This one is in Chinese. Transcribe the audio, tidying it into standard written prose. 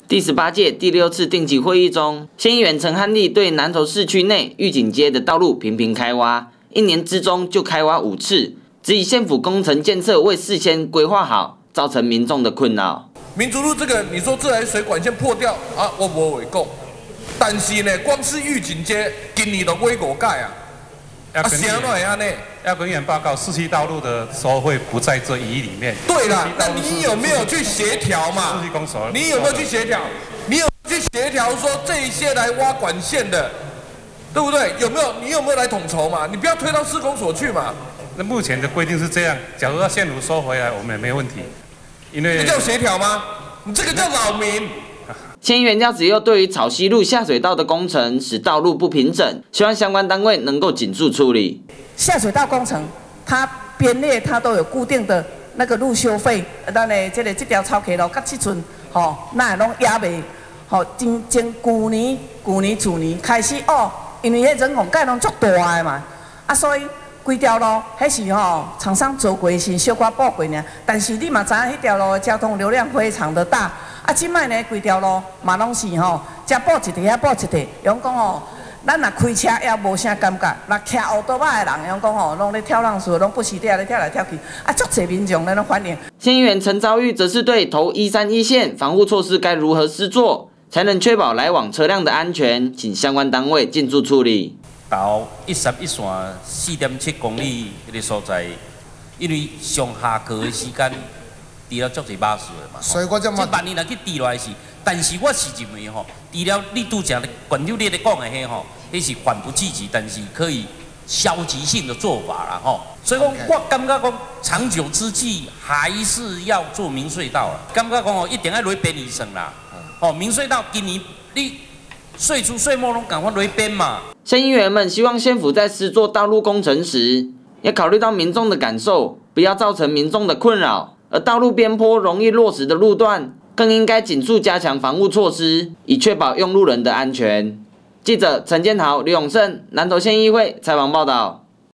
第18届第6次定期会议中，县议员陈汉立对南投市区内玉井街的道路频频开挖，1年之中就开挖5次，质疑县府工程建设未事先规划好，造成民众的困扰。 民族路这个，你说自来水管线破掉啊，我无话讲，但是呢，光是玉井街今年都买5改啊，谁都会安尼。 要跟议员报告，市区道路的收费不在这1亿里面。 对啦，那你有没有去协调嘛？你有没有去协调？你有去协调说这一些来挖管线的，对不对？有没有？你有没有来统筹嘛？你不要推到市公所去嘛。 那目前的规定是这样，假如要县府收回来，我们也没问题，因为这叫协调吗？你这个叫扰民。 县议员廖子佑对于草溪路下水道的工程使道路不平整，希望相关单位能够紧速处理。 下水道工程，它编列它都有固定的那个路修费，咱的这条草溪路到这阵，那拢压袂，从旧年开始因为迄人工改拢足大的嘛，所以规条路迄是厂商做过是小可补过尔，但是你嘛知影迄条路的交通流量非常的大。即摆呢，规条路嘛拢是遮补一地，遐补一地。用讲咱若开车也无啥感觉，若骑乌多巴的人，用讲拢咧跳浪树，拢不时地咧跳来跳去，足侪民众咧拢反映。 县议员陈昭玉则是对投131线防护措施该如何施作，才能确保来往车辆的安全，请相关单位尽速处理。 到111线4.7公里迄个所在，因为上下课的时间。除了足侪巴士的嘛， 所以我这万年若去除落是，但是我是认为除了你拄则管长你咧讲的迄是缓不济急，但是可以消极性的做法啦所以讲我感觉讲长久之计还是要做明隧道啦，感觉讲一定要落边医生啦，明隧道今年你岁初岁末拢赶快落边嘛。 县议员们希望县府在施作道路工程时，也考虑到民众的感受，不要造成民众的困扰。而道路边坡容易落石的路段，更应该紧速加强防护措施，以确保用路人的安全。记者陈建豪、刘永胜，南投县议会采访报道。